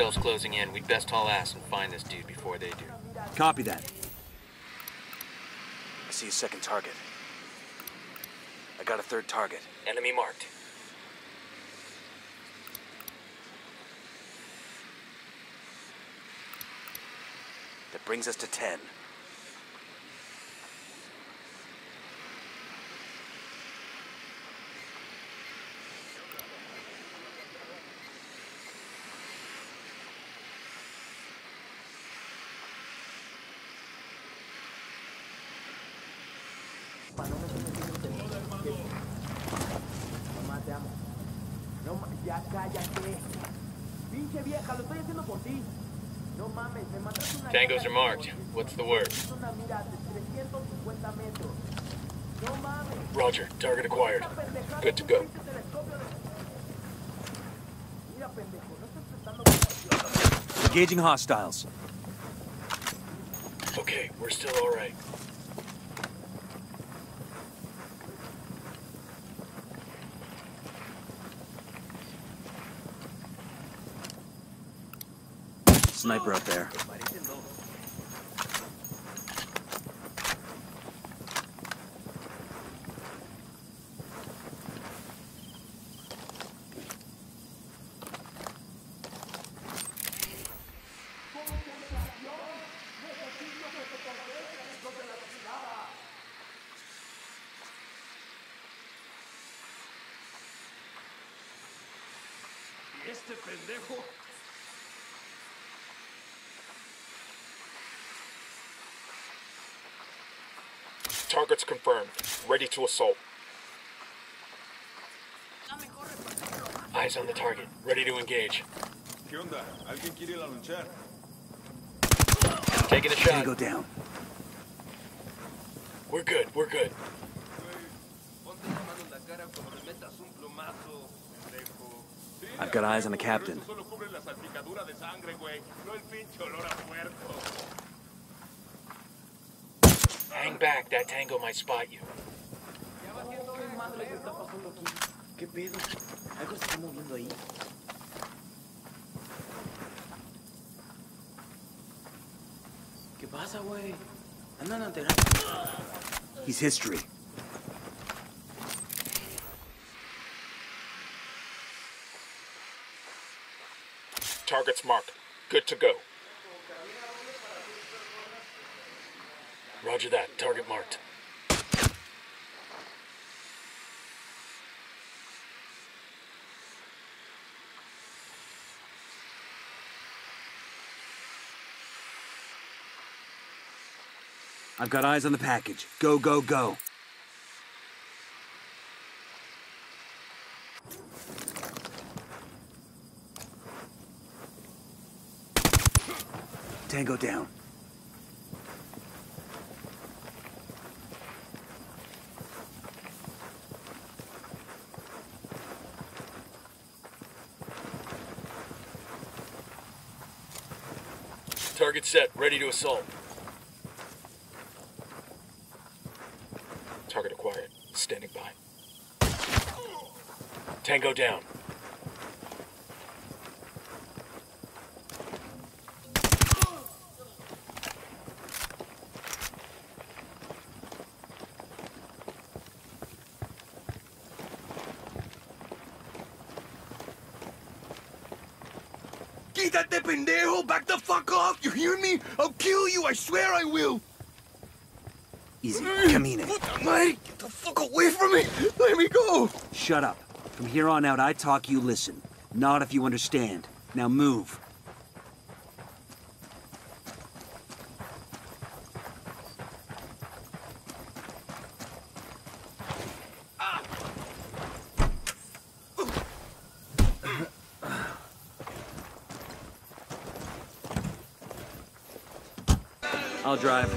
hostels closing in. We'd best haul ass and find this dude before they do. Copy that. I see a second target. I got a third target. Enemy marked. That brings us to 10. Mamá, te amo. No, ya cállate. Pinche vieja, lo estoy haciendo por ti. No mames, me mandaste una... Tangos are marked. What's the word? Una mira de 350 metros. No mames. Roger. Target acquired. Good to go. Mira, pendejo, no estás prestando... Engaging hostiles. Okay, we're still all right. Sniper up there. Este pendejo. Targets confirmed. Ready to assault. Eyes on the target. Ready to engage. ¿Qué onda? ¿Alguien quiere ir a luchar? Taking a shot. Tango down. We're good. We're good. I've got eyes on the captain. Hang back. That tango might spot you. ¿Qué pedo? Algo se está moviendo ahí. ¿Qué pasa, güey? Andan alterando. He's history. Targets marked. Good to go. Roger that. Target marked. I've got eyes on the package. Go, go, go. Tango down. Target set. Ready to assault. Target acquired. Standing by. Tango down. Quítate, pendejo! Back the fuck off! You hear me? I'll kill you! I swear I will! Easy. Camine. Puta madre! Get the fuck away from me! Let me go! Shut up. From here on out, I talk, you listen. Not if you understand. Now move. I'll drive.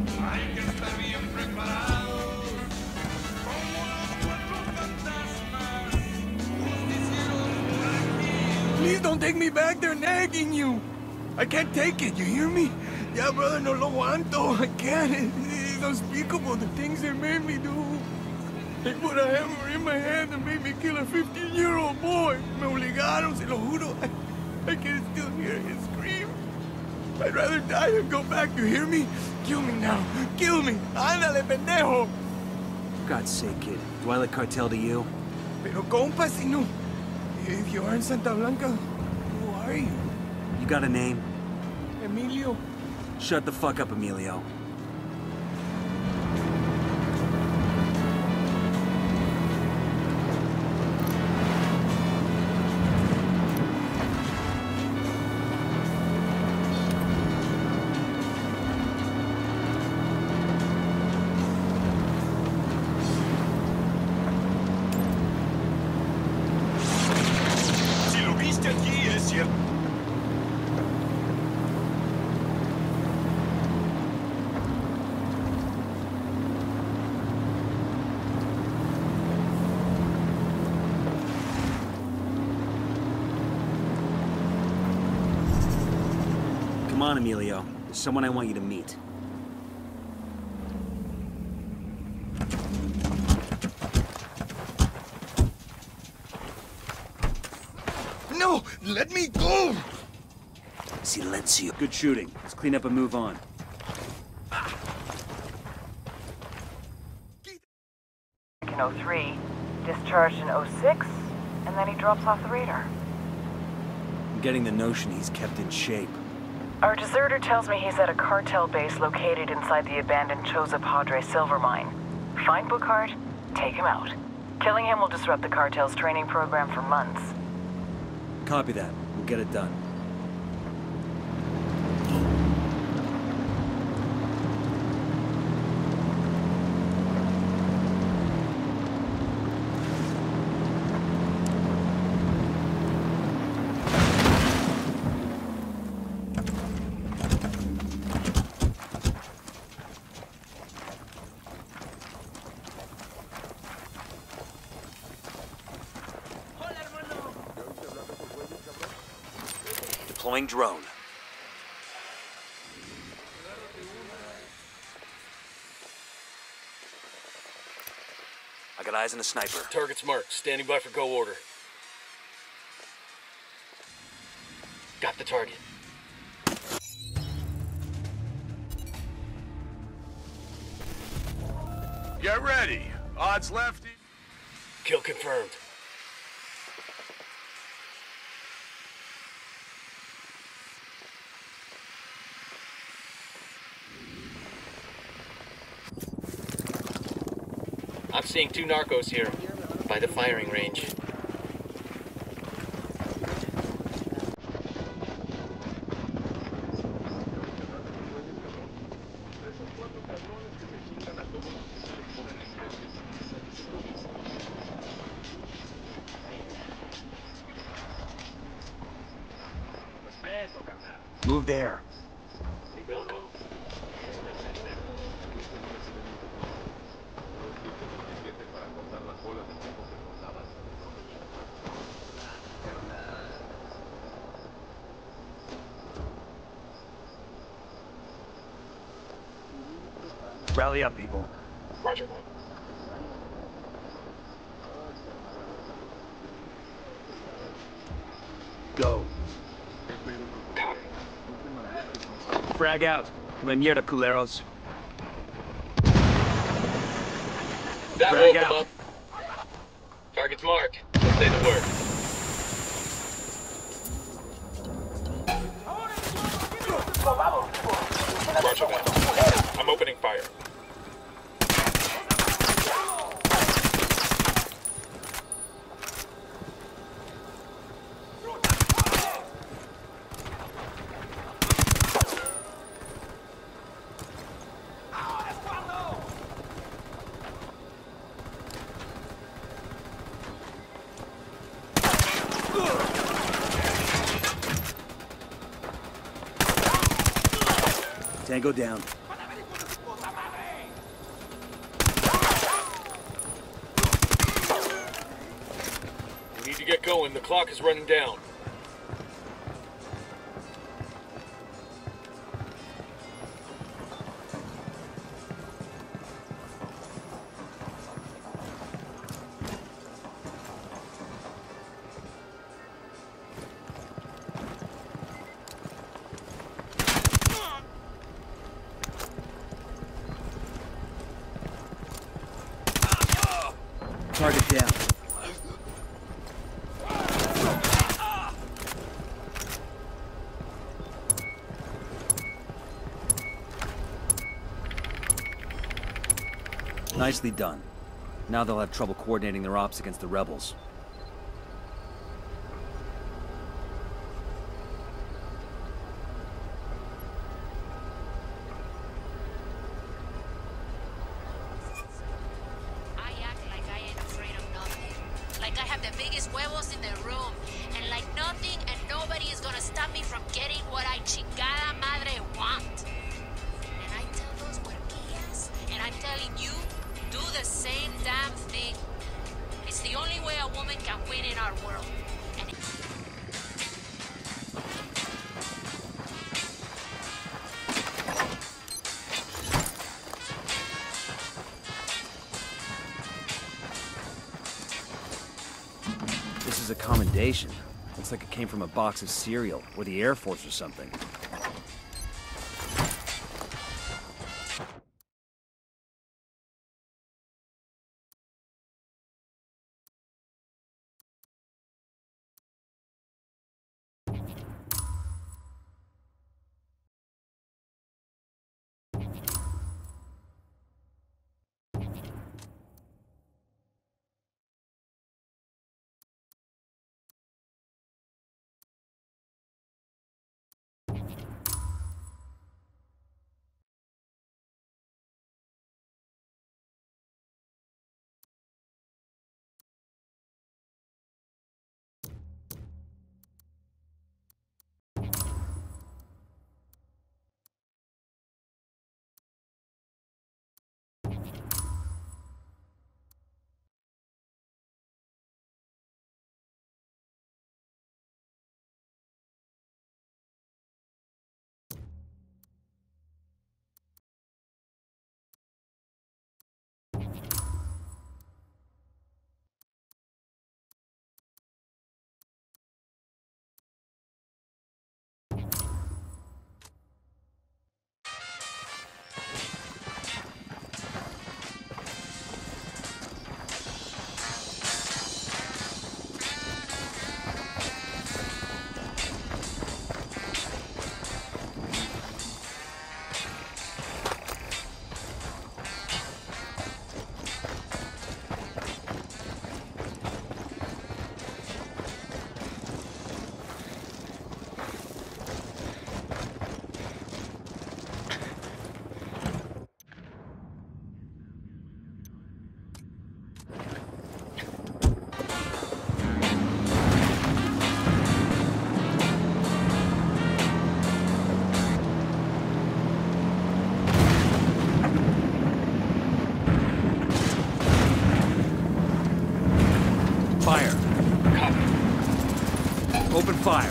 Please don't take me back, they're nagging you! I can't take it, you hear me? Yeah, brother, no lo aguanto, I can't. It's unspeakable, the things they made me do. They put a hammer in my hand and made me kill a 15-year-old boy. Me obligaron, se lo juro. I can still hear his scream. I'd rather die than go back, you hear me? Kill me now. Kill me. Ándale, pendejo. For God's sake, kid. Do I look cartel to you? Pero compa, si no. If you aren't Santa Blanca, who are you? You got a name? Emilio. Shut the fuck up, Emilio. Si lo viste aquí, es cierto. Come on, Emilio. There's someone I want you to meet. No! Let me go! Silencio. Good shooting. Let's clean up and move on. 03, discharged in '06, and then he drops off the radar. I'm getting the notion he's kept in shape. Our deserter tells me he's at a cartel base located inside the abandoned Choza Padre silver mine. Find Bookhart, take him out. Killing him will disrupt the cartel's training program for months. Copy that. We'll get it done. Deploying drone. I got eyes on a sniper. Target's marked. Standing by for go order. Got the target. Get ready. Odds lefty. Kill confirmed. I'm seeing 2 narcos here, by the firing range. Move there. Rally up, people. Roger. Go. Copy. Frag out. Come mierda, culeros. That Frag woke him out. up. Target's marked. Let's say the word. Roger that. I'm opening fire. Tango down. We need to get going. The clock is running down. target down. Nicely done. Now they'll have trouble coordinating their ops against the rebels. I act like I ain't afraid of nothing. Like I have the biggest huevos in the room. And like nothing and nobody is gonna stop me from getting what I chingada madre want. And I tell those huerquillas, and I'm telling you, do the same damn thing. It's the only way a woman can win in our world. And This is a commendation. Looks like it came from a box of cereal, or the Air Force or something. Fire. Copy. Open fire.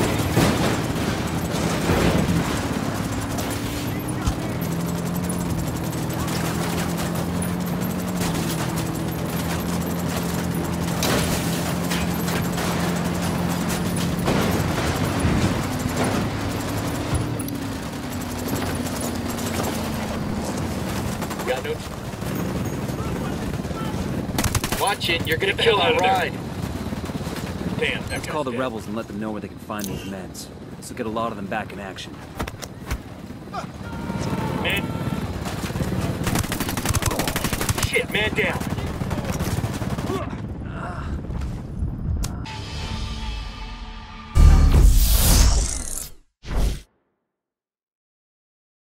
Got notes? Watch it, you're gonna kill our ride. Damn, that Let's guy's call the dead. rebels and let them know where they can find these meds. This will get a lot of them back in action. Man. Shit, man down.